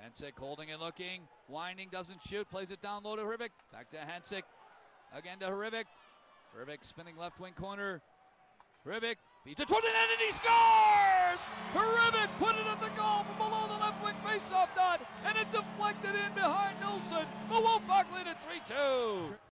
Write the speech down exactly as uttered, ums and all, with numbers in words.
Hensick holding and looking, winding, doesn't shoot, plays it down low to Hrivik. Back to Hensick, again to Hrivik. Hrivik spinning left wing corner. Hrivik feeds it toward the net and he scores! Hrivik put it at the goal from below the left wing faceoff dot, and it deflected in behind Nilsson. The Wolfpack lead at three two.